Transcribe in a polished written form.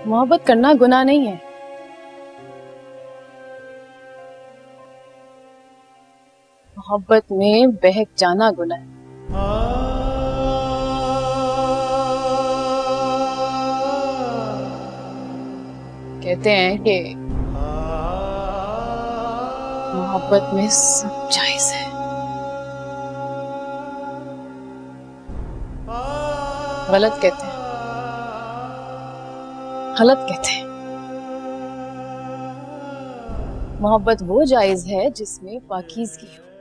मोहब्बत करना गुनाह नहीं है। मोहब्बत में बहक जाना गुनाह है। कहते हैं कि मोहब्बत में सब जायज है। गलत कहते हैं, गलत कहते हैं। मोहब्बत वो जायज है जिसमें पाकीज़गी हो।